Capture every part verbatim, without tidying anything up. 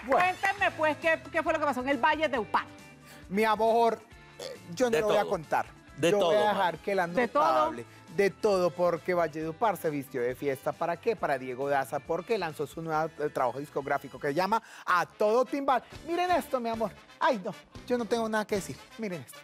Cuéntenme, pues, ¿qué, qué fue lo que pasó en el Valledupar? Mi amor, eh, yo no De le voy a todo. contar. De yo todo, voy a man. dejar que la ¿De nota todo? hable. De todo, porque Valledupar se vistió de fiesta. ¿Para qué? Para Diego Daza, porque lanzó su nuevo eh, trabajo discográfico que se llama A Todo Timbal. Miren esto, mi amor. Ay, no, yo no tengo nada que decir. Miren esto.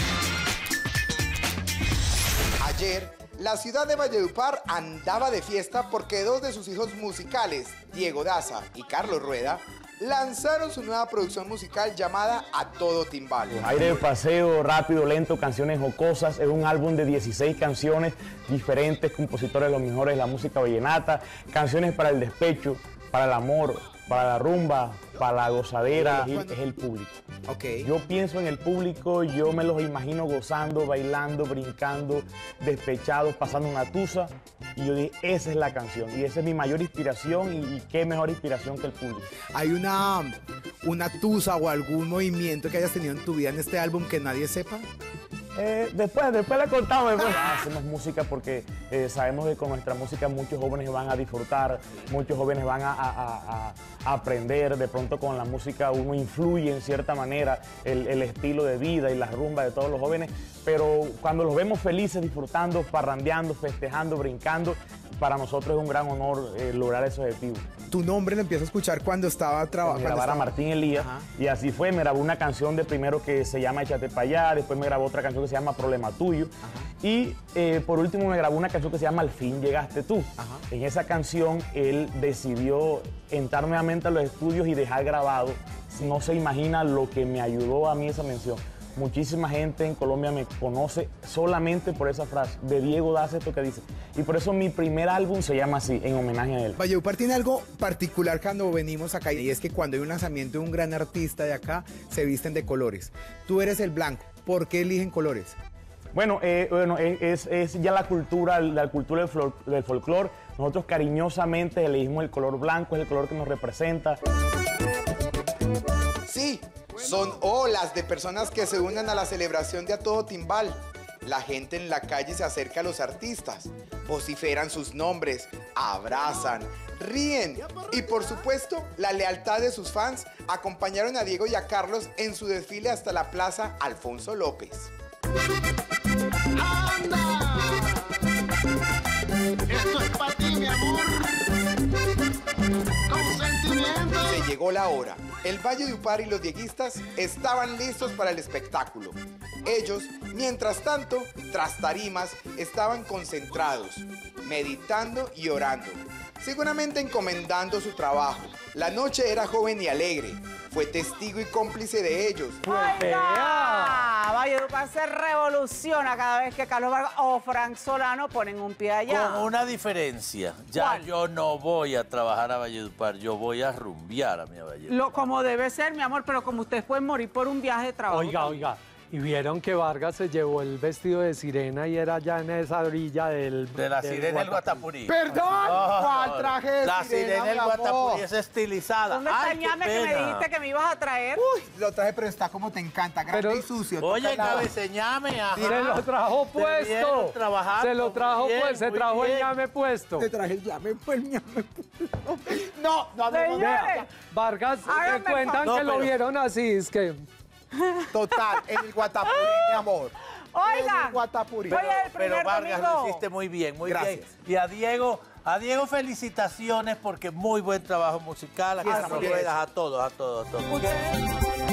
Ayer, la ciudad de Valledupar andaba de fiesta porque dos de sus hijos musicales, Diego Daza y Carlos Rueda, lanzaron su nueva producción musical llamada A Todo Timbal. Aire de paseo, rápido, lento, canciones jocosas. Es un álbum de dieciséis canciones, diferentes compositores, los mejores de la música vallenata, canciones para el despecho, para el amor, para la rumba, para la gozadera. Es el público. Ok. Yo pienso en el público, yo me los imagino gozando, bailando, brincando, despechados, pasando una tusa. Y yo dije, esa es la canción. Y esa es mi mayor inspiración. Y, y qué mejor inspiración que el público. ¿Hay una, una tusa o algún movimiento que hayas tenido en tu vida en este álbum que nadie sepa? Eh, después, después le contamos. Después. Hacemos música porque eh, sabemos que con nuestra música muchos jóvenes van a disfrutar, muchos jóvenes van a, a, a, a aprender. De pronto con la música uno influye en cierta manera el, el estilo de vida y la rumba de todos los jóvenes. Pero cuando los vemos felices, disfrutando, parrandeando, festejando, brincando, para nosotros es un gran honor eh, lograr ese objetivo. Tu nombre lo empiezo a escuchar cuando estaba trabajando. Me grabara Martín Elías. Ajá. Y así fue, me grabó una canción de primero que se llama Échate pa' allá, después me grabó otra canción que se llama Problema Tuyo. Ajá. Y eh, por último me grabó una canción que se llama Al fin llegaste tú. Ajá. En esa canción él decidió entrar nuevamente a los estudios y dejar grabado. No se imagina lo que me ayudó a mí esa mención. Muchísima gente en Colombia me conoce solamente por esa frase, de Diego Daza, esto que dice. Y por eso mi primer álbum se llama así, en homenaje a él. Valledupar tiene algo particular cuando venimos acá, y es que cuando hay un lanzamiento de un gran artista de acá, se visten de colores. Tú eres el blanco, ¿por qué eligen colores? Bueno, eh, bueno es, es ya la cultura, la cultura del, flor, del folclore. Nosotros cariñosamente elegimos el color blanco, es el color que nos representa. Sí, son olas de personas que se unen a la celebración de A Todo Timbal. La gente en la calle se acerca a los artistas, vociferan sus nombres, abrazan, ríen y por supuesto la lealtad de sus fans acompañaron a Diego y a Carlos en su desfile hasta la plaza Alfonso López. ¡Anda! Esto es para ti, mi amor. Con sentimiento. Se llegó la hora. El Valledupar y los dieguistas estaban listos para el espectáculo. Ellos, mientras tanto, tras tarimas, estaban concentrados, meditando y orando, seguramente encomendando su trabajo. La noche era joven y alegre. Fue testigo y cómplice de ellos. ¡Oiga! Valledupar se revoluciona cada vez que Carlos Vargas o Frank Solano ponen un pie allá. Con una diferencia. Ya ¿Cuál? Yo no voy a trabajar a Valledupar, yo voy a rumbear a mi Valledupar. Lo, como debe ser, mi amor, pero como ustedes pueden morir por un viaje de trabajo. Oiga, oiga. Y vieron que Vargas se llevó el vestido de sirena y era ya en esa orilla del... De la del sirena del Guatapurí. ¡Perdón! Oh, ¿Cuál traje de La sirena del Guatapurí es estilizada. ¿Dónde está Ay, el qué ñame que me pena. dijiste que me ibas a traer? Uy, lo traje, pero está como te encanta, grande Pero- y sucio. Oye, toca la- cabeceñame, ajá. Se lo trajo Debieron puesto. trabajar Se lo muy trajo bien, pues, se muy trajo el bien. ñame puesto. Te traje el llame, pues el llame. No, no, no, no, no. Señores, Vargas, Háganme me cuentan favor. que No, lo pero- vieron así, es que... Total, en el Guatapurí, mi amor. En oiga. el Guatapurí. Oye, el Pero primer Vargas domingo. lo hiciste muy bien, muy Gracias. bien. Y a Diego, a Diego felicitaciones porque muy buen trabajo musical. A Sí, Carlos así es. Ruedas, a todos, a todos, a todos.